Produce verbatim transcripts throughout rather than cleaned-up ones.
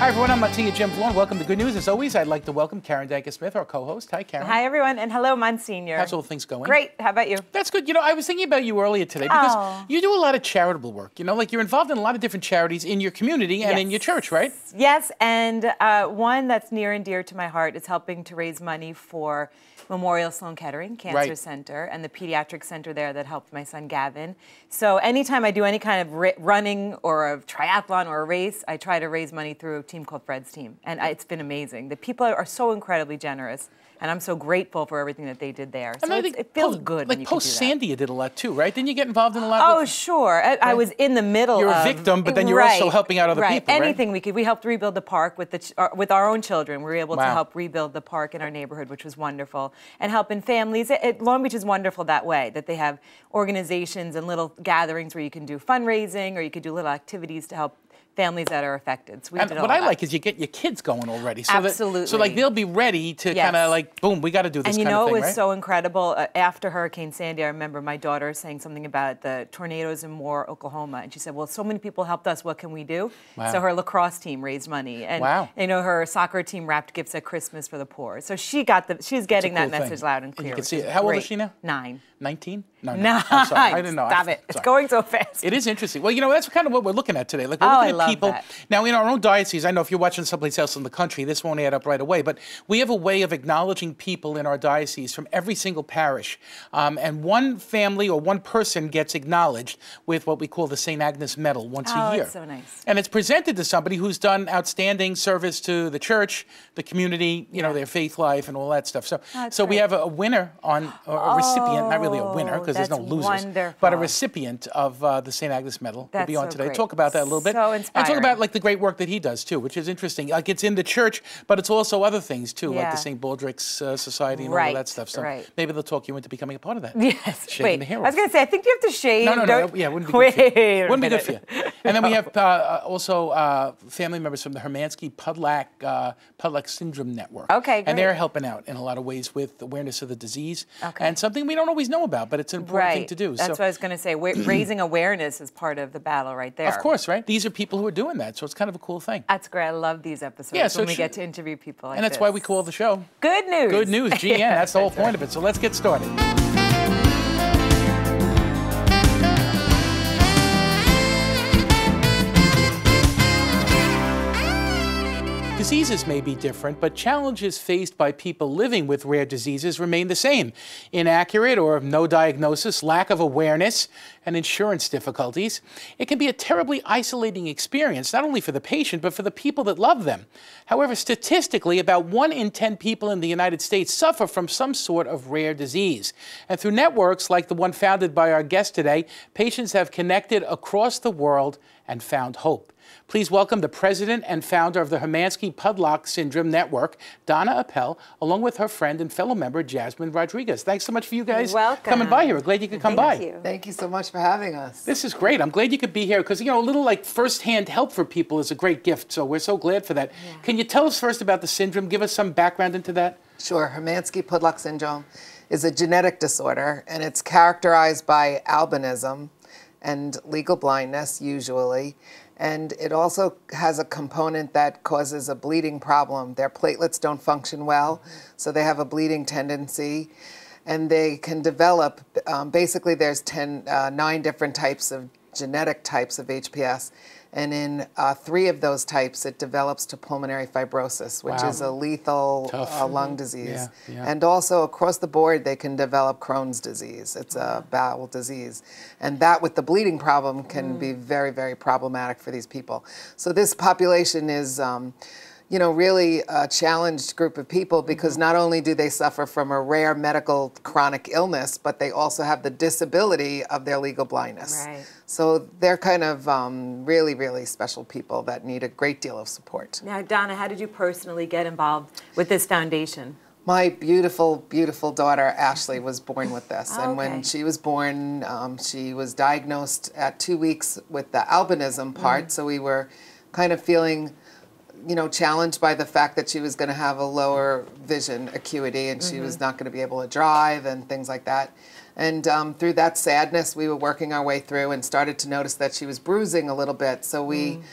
Hi, everyone. I'm Monsignor Jim Vaughn. Welcome to Good News. As always, I'd like to welcome Karen Danker-Smith, our co-host. Hi, Karen. Hi, everyone, and hello, Monsignor. How's all things going? Great. How about you? That's good. You know, I was thinking about you earlier today because Oh. you do a lot of charitable work. You know, like you're involved in a lot of different charities in your community and Yes. in your church, right? Yes, and uh, one that's near and dear to my heart is helping to raise money for Memorial Sloan Kettering Cancer Right. Center and the pediatric center there that helped my son Gavin. So anytime I do any kind of ri- running or a triathlon or a race, I try to raise money through a team called Fred's Team. And I, it's been amazing. The people are so incredibly generous, and I'm so grateful for everything that they did there. So And I it's, think it feels post- good Like when you can do that. post-Sandy, you did a lot too, right? Didn't you get involved in a lot? Oh, with, sure. I, I was in the middle You're a of... victim, but then you're right, also helping out other right. people, right? Anything we could. We helped rebuild the park with, the ch- uh, with our own children. We were able Wow. to help rebuild the park in our neighborhood, which was wonderful. And helping families. It, it, Long Beach is wonderful that way, that they have organizations and little gatherings where you can do fundraising or you could do little activities to help families that are affected. So we And did what all I that. like is you get your kids going already. So Absolutely. That, so like they'll be ready to Yes. kind of like, boom, we got to do this And you kind know, of thing, it was right? so incredible. Uh, after Hurricane Sandy, I remember my daughter saying something about the tornadoes in Moore, Oklahoma. And she said, well, so many people helped us. What can we do? Wow. So her lacrosse team raised money. And, Wow. you know, her soccer team wrapped gifts at Christmas for the poor. So she got the, she's getting cool that message thing. loud and And clear. you can which see is it. How old is great. she now? Nine. nineteen? No, no. Nine. I'm sorry. I didn't know. Stop I, it. It's sorry. going so fast. It is interesting. Well, you know, that's kind of what we're looking at today. Like, we're Oh, looking I at love people. that. Now, in our own diocese, I know if you're watching someplace else in the country, this won't add up right away, but we have a way of acknowledging people in our diocese from every single parish. Um, and one family or one person gets acknowledged with what we call the Saint Agnes Medal once Oh, a year. it's so nice. And it's presented to somebody who's done outstanding service to the church, the community, you know, Yeah. their faith life and all that stuff. So, That's so we great. have a, a winner on, or a recipient, not really a winner Oh, because there's no that's losers, wonderful. but a recipient of uh, the Saint Agnes Medal will That's be on so today. great. Talk about that a little bit. So And talk inspiring. about like the great work that he does too, which is interesting. Like it's in the church, but it's also other things too, like Yeah. the Saint Baldrick's uh, Society and all Right, of that stuff. So right. maybe they'll talk you into becoming a part of that. Yes. Shaving Wait. the hair I was off. going to say, I think you have to shave. No, no, no. Don't- That, yeah, wouldn't be good Wait for you. a Wouldn't be good for minute. you. And then we have uh, also uh, family members from the Hermansky Pudlak uh, Pudlak Syndrome Network. Okay, And they're great. helping out in a lot of ways with awareness of the disease. Okay. And something we don't always know about, but it's an important Right. thing to do. That's so, what I was going to say. Wa- raising awareness is part of the battle right there. of course, right? These are people who are doing that, so it's kind of a cool thing. That's great. I love these episodes Yeah, so when we should- get to interview people like And that's this. why we call the show Good News. Good News, G N. Yeah, That's the whole that's point of it. So let's get started. Diseases may be different, but challenges faced by people living with rare diseases remain the same. Inaccurate or no diagnosis, lack of awareness, and insurance difficulties. It can be a terribly isolating experience, not only for the patient, but for the people that love them. However, statistically, about one in ten people in the United States suffer from some sort of rare disease. And through networks like the one founded by our guest today, patients have connected across the world and found hope. Please welcome the president and founder of the Hermansky Pudlak Syndrome Network, Donna Appel, along with her friend and fellow member, Jasmine Rodriguez. Thanks so much for you guys Welcome. coming by here. We're glad you could come Thank by. you. Thank you so much for having us. This is great. I'm glad you could be here because, you know, a little like first-hand help for people is a great gift. So we're so glad for that. Yeah. Can you tell us first about the syndrome? Give us some background into that. Sure. Hermansky-Pudlak syndrome is a genetic disorder, and it's characterized by albinism and legal blindness, usually. And it also has a component that causes a bleeding problem. Their platelets don't function well, so they have a bleeding tendency. And they can develop, um, basically there's ten, uh, nine different types of genetic types of H P S. And in uh, three of those types, it develops to pulmonary fibrosis, which Wow. is a lethal Tough. uh, lung disease. Yeah, yeah. And also across the board, they can develop Crohn's disease. It's a bowel disease. And that with the bleeding problem can be very, very problematic for these people. So this population is, um, you know, really a challenged group of people because not only do they suffer from a rare medical chronic illness, but they also have the disability of their legal blindness. Right. So they're kind of um, really, really special people that need a great deal of support. Now, Donna, how did you personally get involved with this foundation? My beautiful, beautiful daughter, Ashley, was born with this. Oh, and when okay. she was born, um, she was diagnosed at two weeks with the albinism part. Mm. So we were kind of feeling, you know, challenged by the fact that she was going to have a lower vision acuity and she Mm-hmm. was not going to be able to drive and things like that. And um, through that sadness, we were working our way through and started to notice that she was bruising a little bit. So we Mm.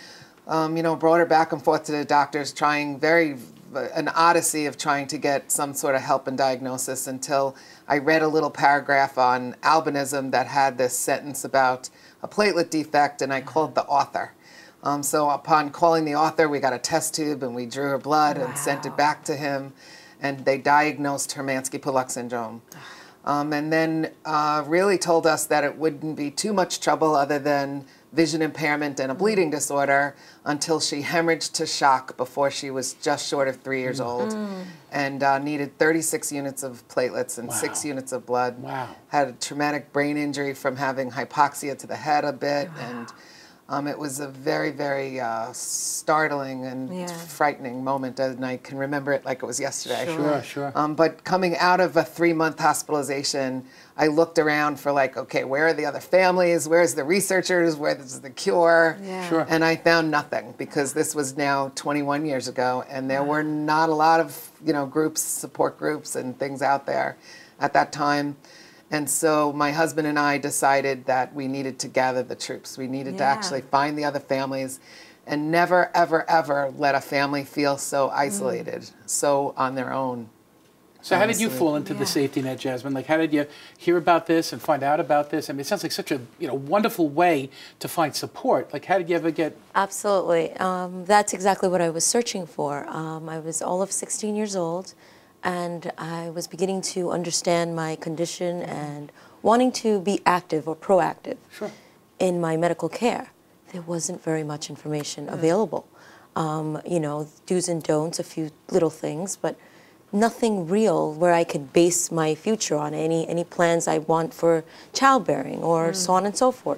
um, you know, brought her back and forth to the doctors, trying very, an odyssey of trying to get some sort of help and diagnosis until I read a little paragraph on albinism that had this sentence about a platelet defect, and I called the author. Um, so upon calling the author, we got a test tube and we drew her blood wow. and sent it back to him, and they diagnosed Hermansky-Pudlak syndrome. Um, and then uh, really told us that it wouldn't be too much trouble other than vision impairment and a bleeding disorder until she hemorrhaged to shock before she was just short of three years old mm. and uh, needed thirty-six units of platelets and wow. six units of blood. Wow. Had a traumatic brain injury from having hypoxia to the head a bit. Wow. And Um, it was a very, very uh, startling and yeah. frightening moment, and I can remember it like it was yesterday. Sure, sure. sure. Um, but coming out of a three-month hospitalization, I looked around for like, okay, where are the other families? Where's the researchers? Where's the cure? Yeah. Sure. And I found nothing, because this was now twenty-one years ago, and there were not a lot of, you know, groups, support groups and things out there at that time. And so my husband and I decided that we needed to gather the troops. We needed yeah. to actually find the other families and never, ever, ever let a family feel so isolated, mm. so on their own. So how did you fall into yeah. the safety net, Jasmine? Like, how did you hear about this and find out about this? I mean, it sounds like such a you know wonderful way to find support. Like, how did you ever get? Absolutely. Um, that's exactly what I was searching for. Um, I was all of sixteen years old, and I was beginning to understand my condition and wanting to be active or proactive sure. in my medical care. There wasn't very much information available. Um, you know, do's and don'ts, a few little things, but nothing real where I could base my future on, any, any plans I want for childbearing or mm. so on and so forth.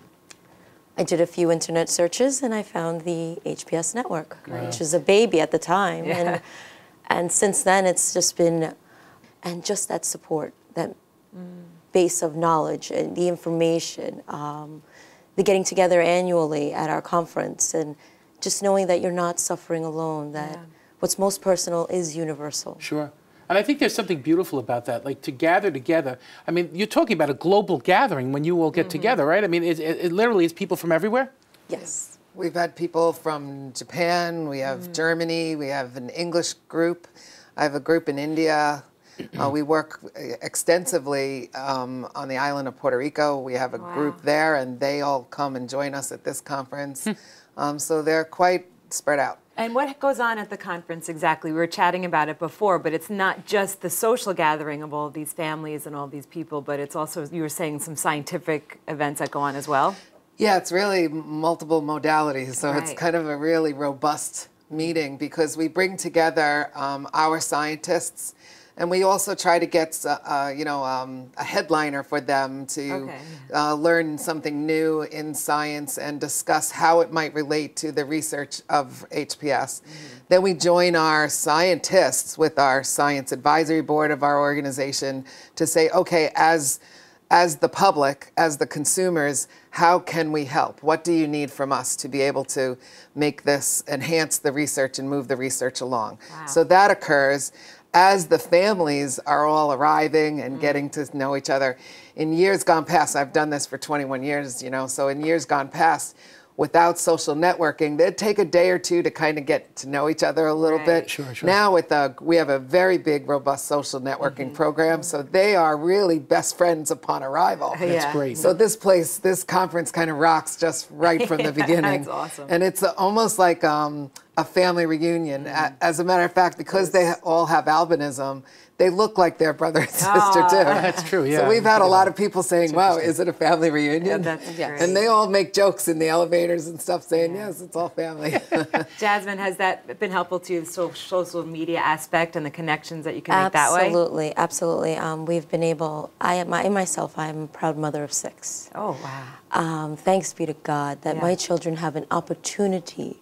I did a few internet searches and I found the H P S network, wow. which was a baby at the time. Yeah. And, and since then it's just been, and just that support, that mm. base of knowledge and the information, um, the getting together annually at our conference, and just knowing that you're not suffering alone, that yeah. what's most personal is universal. Sure. And I think there's something beautiful about that, like to gather together. I mean, you're talking about a global gathering when you all get mm-hmm. together, right? I mean, it, it, it literally is people from everywhere? Yes. We've had people from Japan, we have mm. Germany, we have an English group, I have a group in India. Uh, we work extensively um, on the island of Puerto Rico. We have a wow. group there, and they all come and join us at this conference. um, so they're quite spread out. And what goes on at the conference exactly? We were chatting about it before, but it's not just the social gathering of all these families and all these people, but it's also, you were saying, some scientific events that go on as well? Yeah, it's really multiple modalities, so right. it's kind of a really robust meeting because we bring together um, our scientists, and we also try to get, uh, you know, um, a headliner for them to okay. uh, learn something new in science and discuss how it might relate to the research of H P S. Mm-hmm. Then we join our scientists with our science advisory board of our organization to say, okay, as as the public, as the consumers, how can we help? What do you need from us to be able to make this, enhance the research and move the research along? Wow. So that occurs as the families are all arriving and mm. getting to know each other. In years gone past, I've done this for twenty-one years, you know, so in years gone past, without social networking, they'd take a day or two to kind of get to know each other a little right. bit. Sure, sure. Now with a, we have a very big, robust social networking mm-hmm. program, so they are really best friends upon arrival. That's yeah. great. So this place, this conference kind of rocks just right from the beginning. That's awesome. And it's almost like um, a family reunion. Mm-hmm. As a matter of fact, because they all have albinism, they look like their brother and sister oh, too. That's true, yeah. So we've had a lot of people saying, wow, is it a family reunion? Yeah, that's yes. great. And they all make jokes in the elevators and stuff saying, yeah. yes, it's all family. Jasmine, has that been helpful to you, the social media aspect and the connections that you can make that way? Absolutely, absolutely. Um, we've been able, I, my, myself, I'm a proud mother of six. Oh, wow. Um, thanks be to God that yeah. my children have an opportunity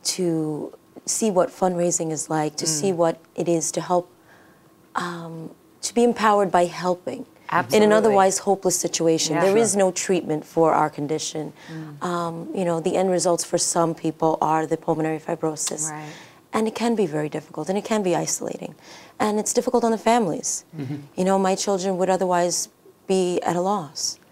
to see what fundraising is like, to mm. see what it is to help, um, to be empowered by helping. Absolutely. In an otherwise hopeless situation. Yeah, there sure. is no treatment for our condition. Mm. Um, you know, the end results for some people are the pulmonary fibrosis. Right. And it can be very difficult, and it can be isolating. And it's difficult on the families. Mm-hmm. You know, my children would otherwise be at a loss.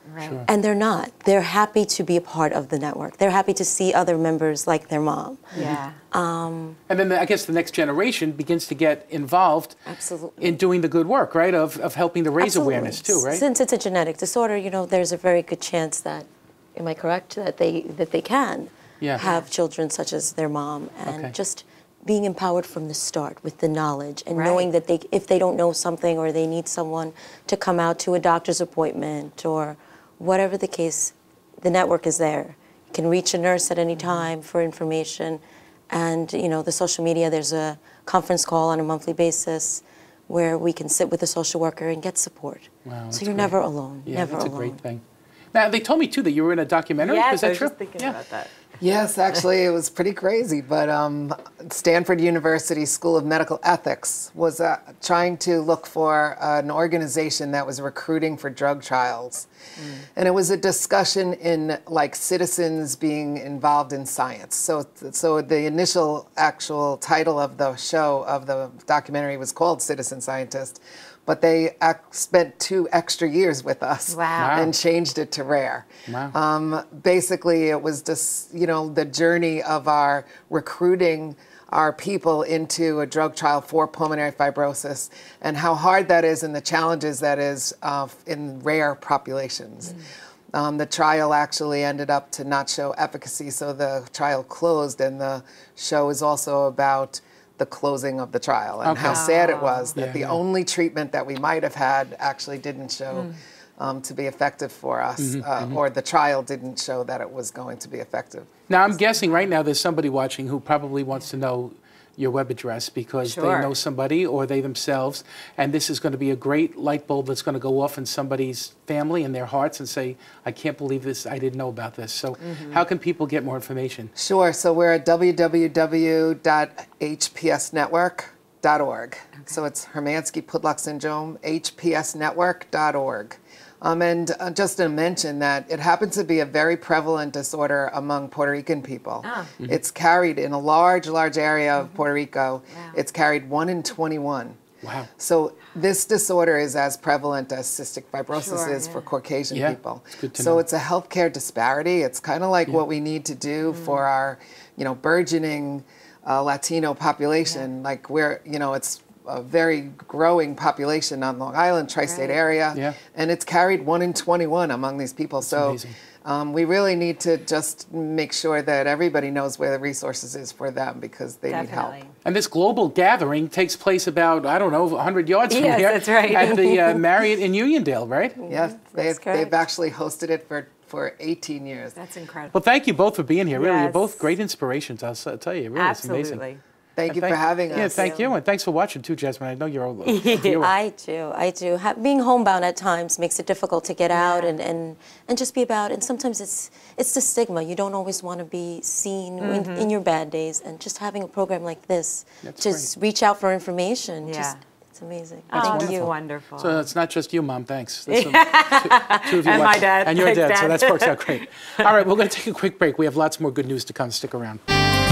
Right. Sure. And they're not. They're happy to be a part of the network. They're happy to see other members like their mom. Yeah. Um, And then the, I guess the next generation begins to get involved Absolutely. in doing the good work, right, of, of helping to raise Absolutely. awareness too, right? Since it's a genetic disorder, you know, there's a very good chance that, am I correct, that they that they can Yeah. have children such as their mom, and Okay. just being empowered from the start with the knowledge and Right. knowing that they, if they don't know something or they need someone to come out to a doctor's appointment or whatever the case, the network is there. You can reach a nurse at any time for information, and you know, the social media. There's a conference call on a monthly basis where we can sit with a social worker and get support. Wow, that's so you're great. never alone. Yeah, never that's alone. a great thing. Now, they told me too that you were in a documentary. Yes, Was that I was true? just thinking yeah. about that. Yes, actually, it was pretty crazy. But um, Stanford University School of Medical Ethics was uh, trying to look for an organization that was recruiting for drug trials. Mm. And it was a discussion in like citizens being involved in science. So, so the initial actual title of the show, of the documentary, was called Citizen Scientist. But they ac- spent two extra years with us Wow. and changed it to RARE. Wow. Um, basically, it was just, you know, the journey of our recruiting our people into a drug trial for pulmonary fibrosis and how hard that is and the challenges that is uh, in rare populations. Mm. Um, the trial actually ended up to not show efficacy, so the trial closed, and the show is also about the closing of the trial and Okay. how sad it was that Yeah, the yeah. only treatment that we might have had actually didn't show Mm. um, to be effective for us, Mm-hmm, uh, mm-hmm. or the trial didn't show that it was going to be effective. Now, I'm guessing right now there's somebody watching who probably wants to know your web address because Sure. they know somebody or they themselves, and this is going to be a great light bulb that's going to go off in somebody's family and their hearts and say, I can't believe this, I didn't know about this. So Mm-hmm. how can people get more information? Sure, so we're at w w w dot h p s network dot org. So it's Hermansky-Pudlak syndrome, h p s network dot org. Um, and uh, just to mention that it happens to be a very prevalent disorder among Puerto Rican people. Ah. Mm-hmm. It's carried in a large, large area of Puerto Rico. Wow. It's carried one in twenty-one. Wow. So this disorder is as prevalent as cystic fibrosis Sure, is yeah. for Caucasian Yeah, people. it's good to so know. it's a healthcare disparity. It's kind of like what we need to do for our, you know, burgeoning uh, Latino population. Like we're, you know, it's a very growing population on Long Island, tri-state Right. area, Yeah. and it's carried one in twenty-one among these people. So amazing. um, we really need to just make sure that everybody knows where the resources is for them because they need help. Definitely. And this global gathering takes place about, I don't know, one hundred yards from Yes, here. that's right. At the uh, Marriott in Uniondale, right? Yes, they've, they've correct. actually hosted it for, for eighteen years. That's incredible. Well, thank you both for being here. Really, you're Yes. both great inspirations. I'll, s- I'll tell you, really, it's amazing. Absolutely. Thank you Thank- for having us. Yeah, thank you, and thanks for watching too, Jasmine. I know you're a a viewer. I do, I do. Ha- being homebound at times makes it difficult to get out Yeah. and, and, and just be about. And sometimes it's it's the stigma. You don't always want to be seen in, in your bad days. And just having a program like this, That's just reach out for information. Yeah. Just, it's amazing. Oh, Thank that's you. wonderful. So it's not just you, Mom. Thanks. That's some- two, two of you And my watching. dad. And your Thanks, dad. So Dad. that works out great. All right, we're going to take a quick break. We have lots more good news to come. Stick around.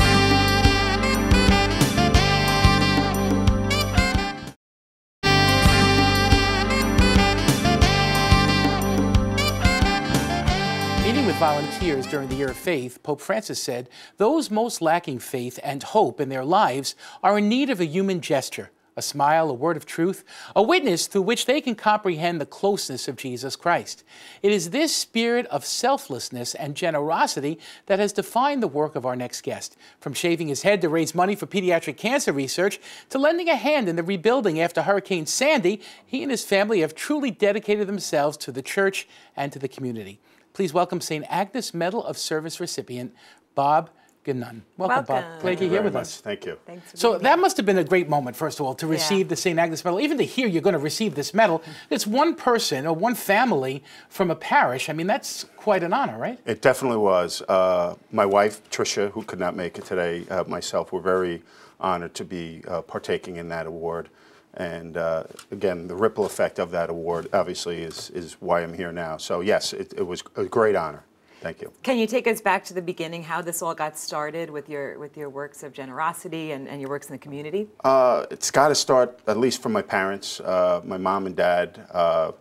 Meeting with volunteers during the Year of Faith, Pope Francis said, those most lacking faith and hope in their lives are in need of a human gesture, a smile, a word of truth, a witness through which they can comprehend the closeness of Jesus Christ. It is this spirit of selflessness and generosity that has defined the work of our next guest. From shaving his head to raise money for pediatric cancer research, to lending a hand in the rebuilding after Hurricane Sandy, he and his family have truly dedicated themselves to the church and to the community. Please welcome Saint Agnes Medal of Service recipient, Bob Gununn. Welcome, Bob. Welcome. Glad you're here with Very us. much. Thank you. Thanks for So being that here. must have been a great moment, first of all, to receive the Saint Agnes Medal. Even to hear you're going to receive this medal, it's one person or one family from a parish. I mean, that's quite an honor, right? It definitely was. Uh, my wife, Tricia, who could not make it today, uh, myself, were very honored to be uh, partaking in that award. And uh, again, the ripple effect of that award, obviously, is, is why I'm here now. So yes, it, it was a great honor. Thank you. Can you take us back to the beginning, how this all got started with your with your works of generosity and, and your works in the community? Uh, it's got to start, at least from my parents. Uh, my mom and dad uh,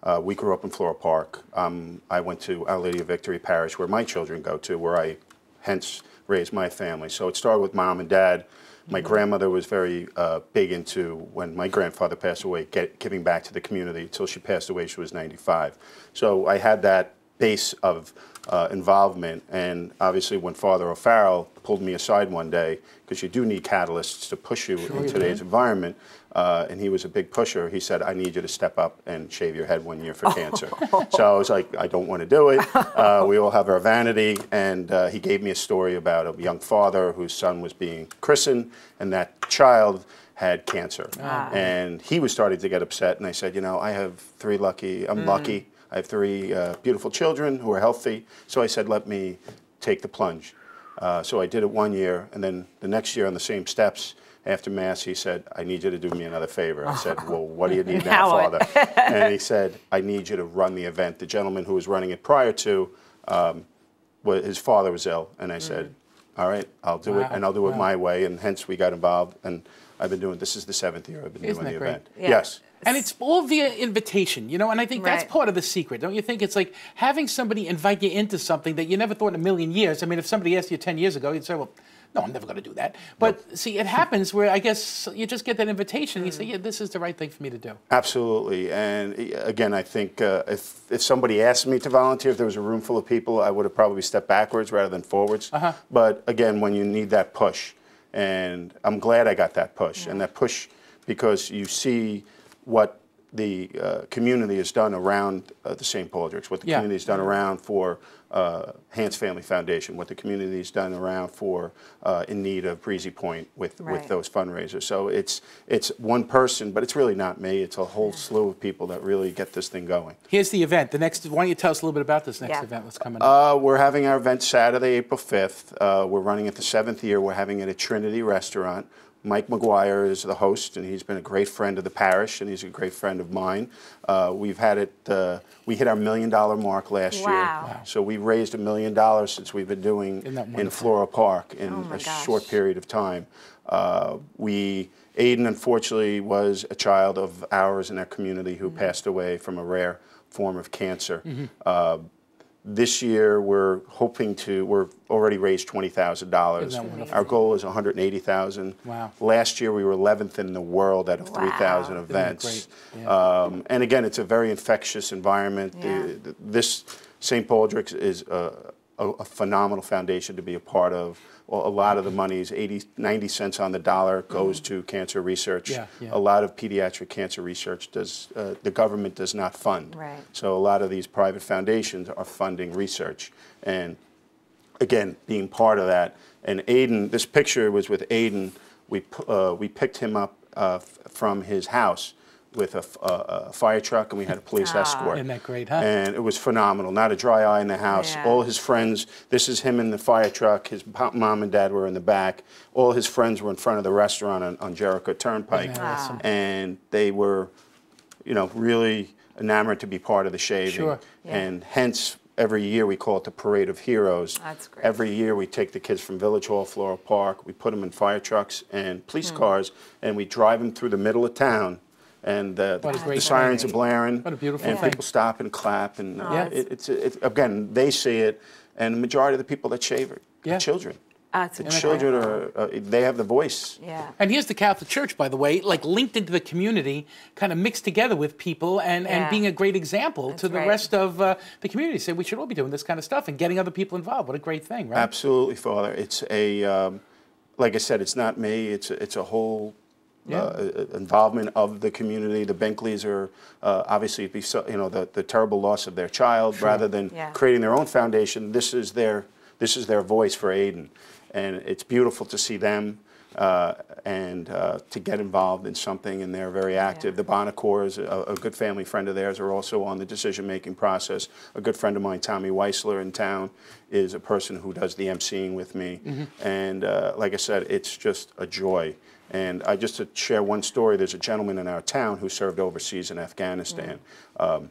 Uh, we grew up in Floral Park. Um, I went to Our Lady of Victory Parish, where my children go to, where I hence raised my family. So it started with mom and dad. My mm-hmm. grandmother was very uh, big into, when my grandfather passed away, get, giving back to the community. Until she passed away, she was ninety-five. So I had that base of uh, involvement, and obviously when Father O'Farrell pulled me aside one day, because you do need catalysts to push you sure in today's environment, uh, and he was a big pusher, he said, I need you to step up and shave your head one year for cancer. So I was like, I don't want to do it. Uh, we all have our vanity, and uh, he gave me a story about a young father whose son was being christened, and that child had cancer. Ah. And he was starting to get upset, and I said, you know, I have three lucky, I'm mm. lucky. I have three uh, beautiful children who are healthy. So I said, let me take the plunge. Uh, so I did it one year, and then the next year on the same steps, after Mass, he said, I need you to do me another favor. I said, well, what do you need now, Father? And he said, I need you to run the event. The gentleman who was running it prior to, um, was, his father was ill. And I said, all right, I'll do wow. it, and I'll do it wow. my way. And hence we got involved. And I've been doing, this is the seventh year I've been Isn't doing that the great? event. Yeah. Yes. And it's all via invitation, you know, and I think that's Right. part of the secret, don't you think? It's like having somebody invite you into something that you never thought in a million years. I mean, if somebody asked you ten years ago, you'd say, well, no, I'm never going to do that. But nope. see, it happens where I guess you just get that invitation and you say, yeah, this is the right thing for me to do. Absolutely. And again, I think uh, if, if somebody asked me to volunteer, if there was a room full of people, I would have probably stepped backwards rather than forwards. Uh-huh. But again, when you need that push, and I'm glad I got that push, yeah. and that push because you see what the uh, community has done around uh, the Saint Baldrick's, what the yeah. community has done around for uh, Hans Family Foundation, what the community has done around for uh, in need of Breezy Point with, right. with those fundraisers. So it's it's one person, but it's really not me. It's a whole yeah. slew of people that really get this thing going. Here's the event. The next. Why don't you tell us a little bit about this next yeah. event that's coming up? Uh, we're having our event Saturday, April fifth. Uh, we're running it the seventh year. We're having it at Trinity Restaurant. Mike McGuire is the host, and he's been a great friend of the parish, and he's a great friend of mine. Uh, we've had it, uh, we hit our million dollar mark last wow. year. Wow. So we raised a million dollars since we've been doing in Floral Park in oh a gosh. short period of time. Uh, we, Aiden, unfortunately, was a child of ours in our community who mm-hmm. passed away from a rare form of cancer. Mm-hmm. uh, This year, we're hoping to, we're already raised twenty thousand dollars. Our goal is one hundred eighty thousand dollars. Wow. Last year, we were eleventh in the world out of wow. three thousand Isn't events. that great? Yeah. Um, and again, it's a very infectious environment. Yeah. The, the, this Saint Baldrick's is a, a, a phenomenal foundation to be a part of. Well, a lot of the money is eighty, ninety cents on the dollar goes to cancer research. Yeah, yeah. A lot of pediatric cancer research does, uh, the government does not fund. Right. So a lot of these private foundations are funding research. And again, being part of that. And Aiden, this picture was with Aiden. We, uh, we picked him up uh, from his house with a, a, a fire truck, and we had a police Ah. escort. Isn't that great, huh? And it was phenomenal. Not a dry eye in the house. Yeah. All his friends, this is him in the fire truck. His mom and dad were in the back. All his friends were in front of the restaurant on, on Jericho Turnpike. Isn't that awesome? And they were, you know, really enamored to be part of the shaving. Sure. Yeah. And hence, every year we call it the Parade of Heroes. That's great. Every year we take the kids from Village Hall, Floral Park, we put them in fire trucks and police Hmm. cars, and we drive them through the middle of town. And uh, What a the, great the sirens thing. are blaring. What a beautiful And thing. people stop and clap. And uh, Yeah. it, it's, it, again, they see it. And the majority of the people that shave are Yeah. children. That's The incredible. children are, uh, they have the voice. Yeah. And here's the Catholic Church, by the way, like linked into the community, kind of mixed together with people and, Yeah. and being a great example That's to the right. rest of uh, the community. Say we should all be doing this kind of stuff and getting other people involved. What a great thing, right? Absolutely, Father. It's a, um, like I said, it's not me. It's a, it's a whole Yeah. uh, involvement of the community. The Benkleys are uh, obviously, be so, you know, the, the terrible loss of their child. Rather than Yeah. creating their own foundation, this is their this is their voice for Aiden, and it's beautiful to see them uh, and uh, to get involved in something. And they're very active. Yeah. The Bonacors, a, a good family friend of theirs, are also on the decision-making process. A good friend of mine, Tommy Weissler, in town, is a person who does the emceeing with me. Mm-hmm. And uh, like I said, it's just a joy. And I just to share one story, there's a gentleman in our town who served overseas in Afghanistan. Mm. Um,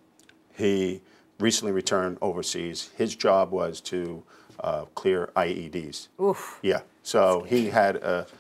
he recently returned overseas. His job was to uh, clear I E Ds. Oof. Yeah. So he had a,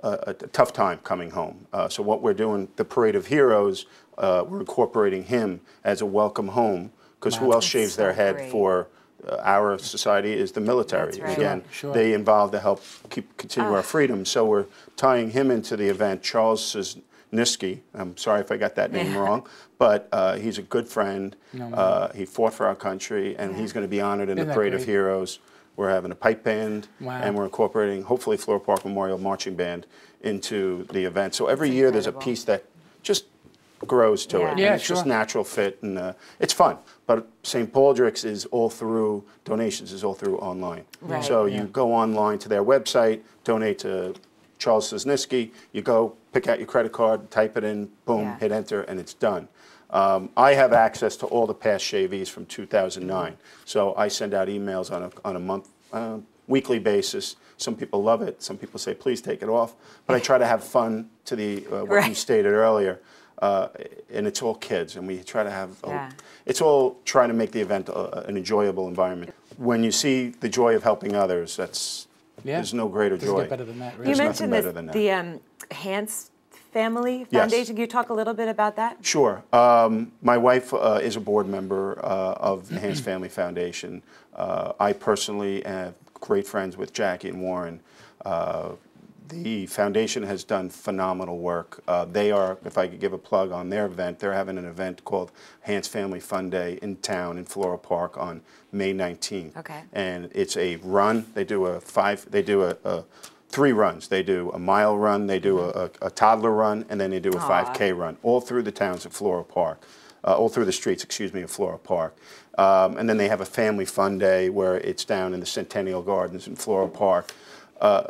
a, a tough time coming home. Uh, so what we're doing, the Parade of Heroes, uh, we're incorporating him as a welcome home, because who else shaves so their head great. for uh, our society is the military. That's right. Again, Sure, sure. they involve to help keep continue Ah. our freedom. So we're tying him into the event. Charles Sosniski, I'm sorry if I got that name Yeah. wrong, but uh, he's a good friend. No, no. Uh, he fought for our country, and Yeah. he's going to be honored in Isn't the that Parade of great? Heroes. We're having a pipe band, Wow. and we're incorporating, hopefully, Flora Park Memorial Marching Band into the event. So every That's year there's a incredible. piece that just grows to Yeah. it. And Yeah, it's just sure. natural fit, and uh, it's fun. But Saint Baldrick's is all through, donations is all through online. Right. So Yeah. you go online to their website, donate to Charles Sosniski, you go, pick out your credit card, type it in, boom, Yeah. hit enter, and it's done. Um, I have access to all the past shavees from two thousand nine, so I send out emails on a, on a month, uh, weekly basis. Some people love it. Some people say, please take it off. But I try to have fun to the, uh, what you Right. stated earlier. Uh, and it's all kids, and we try to have, a- Yeah. it's all trying to make the event a, an enjoyable environment. When you see the joy of helping others, that's, Yeah. there's no greater Doesn't joy. get better than that, really. You There's nothing mentioned better this, than that. the um, Hans Family Yes. Foundation. Can you talk a little bit about that? Sure. Um, my wife uh, is a board member uh, of the Hans Family Foundation. Uh, I personally have great friends with Jackie and Warren. Uh, the foundation has done phenomenal work. Uh, they are, if I could give a plug on their event, they're having an event called Hans Family Fun Day in town in Flora Park on May nineteenth. Okay. And it's a run. They do a five. They do a, a three runs. They do a mile run. They do a, a, a toddler run, and then they do a five K run, all through the towns of Flora Park, uh, all through the streets, excuse me, of Flora Park. Um, and then they have a family fun day where it's down in the Centennial Gardens in Flora Park. Uh,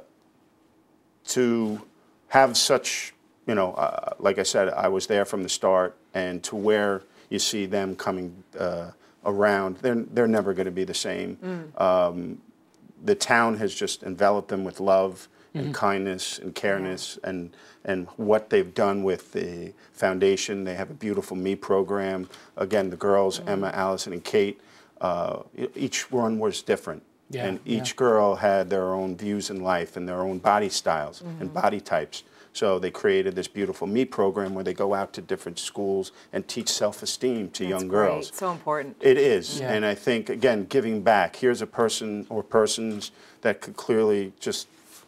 to have such, you know, uh, like I said, I was there from the start, and to where you see them coming uh, around, they're, they're never going to be the same. Mm. Um, the town has just enveloped them with love and kindness and careness, and, and what they've done with the foundation. They have a beautiful Me program. Again, the girls, Mm. Emma, Allison, and Kate, uh, e- each one was different. Yeah, and each yeah. girl had their own views in life and their own body styles and body types. So they created this beautiful Me program where they go out to different schools and teach self-esteem to That's young great. girls. So important. It is, Yeah. and I think, again, giving back. Here's a person or persons that could clearly just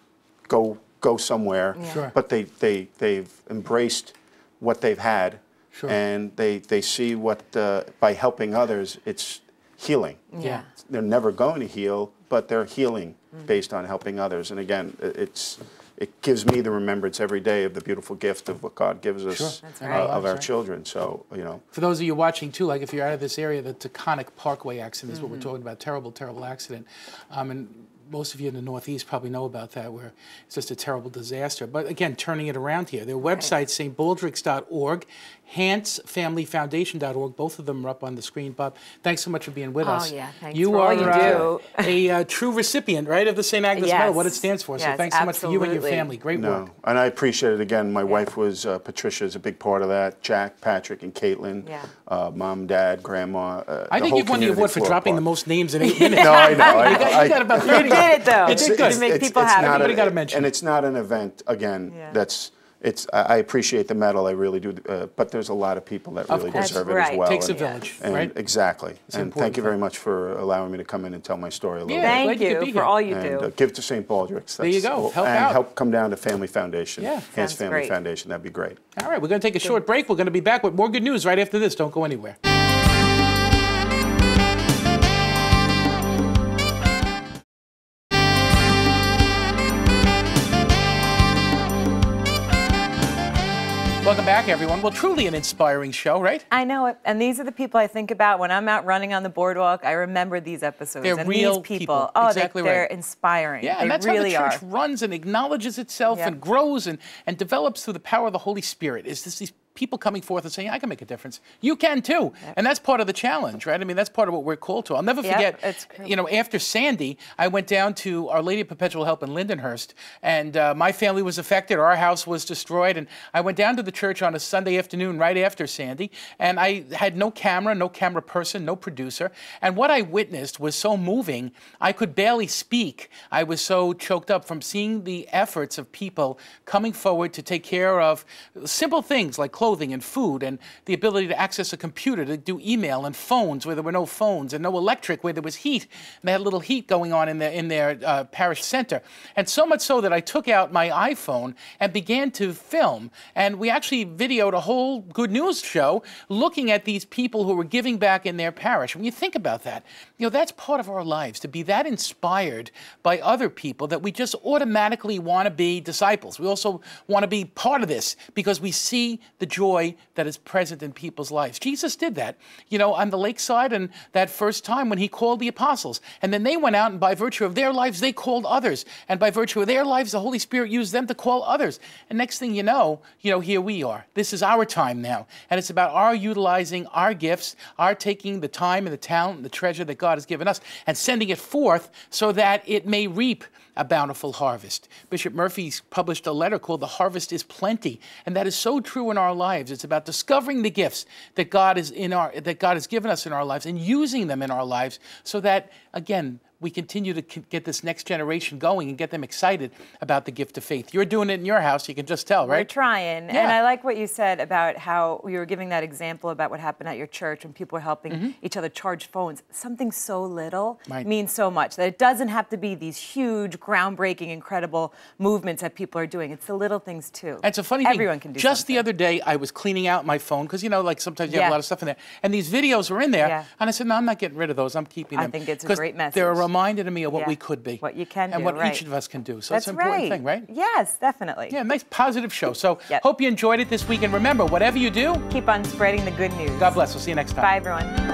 go go somewhere, Yeah. Sure. but they, they, they've embraced what they've had, Sure. and they, they see what, uh, by helping others, it's healing. Yeah. They're never going to heal, but they're healing based on helping others. And again, i- it's it gives me the remembrance every day of the beautiful gift of what God gives us Sure. That's uh, right. of our That's right. children. So, you know, For those of you watching too, like if you're out of this area, the Taconic Parkway accident is what Mm-hmm. we're talking about. Terrible, terrible accident. Um, and most of you in the Northeast probably know about that, where it's just a terrible disaster. But again, turning it around here, their website, s t baldricks dot org, Hans Family Foundation dot org. Both of them are up on the screen. Bob, thanks so much for being with Oh, us. yeah, thanks you for all are you uh, do. a uh, true recipient, right, of the Saint Agnes Medal, what it Yes. stands for. So Yes, thanks so much for you and your absolutely. family. Great no. work. And I appreciate it again. My wife was, uh, Patricia is a big part of that. Jack, Patrick, and Caitlin. Yeah. Uh, Mom, Dad, Grandma. Uh, I the think whole you've won the community award of for Flora dropping Park. the most names in eight minutes. No, I know. I, you, got, I, you got about thirty. You did it, though. It's Did good. to make it's- people it's happy. not Everybody a- got a mention. And it's not an event, again, Yeah. that's, it's, I I appreciate the medal, I really do, uh, but there's a lot of people that Of really course. deserve That's it as right. well. Takes a and- village, and right? Exactly. an And important thank you very thing. much for allowing me to come in and tell my story a little Yeah. bit. glad Thank you could be you for here. all you And do. uh, give to Saint Baldrick's. There you That's- go. Help and out. help come down to Family Foundation. Yeah. Hans Sounds Family great. Foundation, that'd be great. All right, we're going to take a short break. We're going to be back with more good news right after this. Don't go anywhere. Welcome back, everyone. Well, truly an inspiring show, right? I know it. And these are the people I think about when I'm out running on the boardwalk. I remember these episodes. They're and real these people. people. Oh, Exactly they, they're right. inspiring. Yeah, they and that's really how the church are. runs and acknowledges itself Yeah. and grows and, and develops through the power of the Holy Spirit. Is this these people coming forth and saying, I can make a difference. You can too. Yep. And that's part of the challenge, right? I mean, that's part of what we're called to. I'll never forget, yep, you know, after Sandy, I went down to Our Lady of Perpetual Help in Lindenhurst, and uh, my family was affected. Our house was destroyed. And I went down to the church on a Sunday afternoon right after Sandy, and I had no camera, no camera person, no producer. And what I witnessed was so moving, I could barely speak. I was so choked up from seeing the efforts of people coming forward to take care of simple things like clothing and food and the ability to access a computer, to do email, and phones where there were no phones, and no electric where there was heat. And they had a little heat going on in their, in their uh, parish center. And so much so that I took out my iPhone and began to film. And we actually videoed a whole Good News show looking at these people who were giving back in their parish. When you think about that, you know, that's part of our lives, to be that inspired by other people that we just automatically want to be disciples. We also want to be part of this because we see the joy that is present in people's lives. Jesus did that, you know, on the lakeside, and that first time when he called the apostles. And then they went out, and by virtue of their lives, they called others. And by virtue of their lives, the Holy Spirit used them to call others. And next thing you know, you know, here we are. This is our time now. And it's about our utilizing our gifts, our taking the time and the talent and the treasure that God has given us and sending it forth so that it may reap a bountiful harvest. Bishop Murphy's published a letter called The Harvest is Plenty, and that is so true in our lives. It's about discovering the gifts that God is in our that God has given us in our lives and using them in our lives so that, again, we continue to get this next generation going and get them excited about the gift of faith. You're doing it in your house, you can just tell, right? We're trying. Yeah. And I like what you said about how you were giving that example about what happened at your church when people were helping mm-hmm. each other charge phones. Something so little right. means so much. That it doesn't have to be these huge, groundbreaking, incredible movements that people are doing. It's the little things too. And it's a funny Everyone thing. can do Just something. the other day, I was cleaning out my phone because, you know, like sometimes you yeah. have a lot of stuff in there. And these videos were in there. Yeah. And I said, no, I'm not getting rid of those. I'm keeping them. I think it's a great message. They're a reminder to me of what Yeah. we could be. What you can and do, what right. each of us can do. So That's it's an important right. thing, right? Yes, definitely. Yeah, nice positive show. So Yep. hope you enjoyed it this week. And remember, whatever you do, Keep on spreading the good news. God bless. We'll see you next time. Bye, everyone.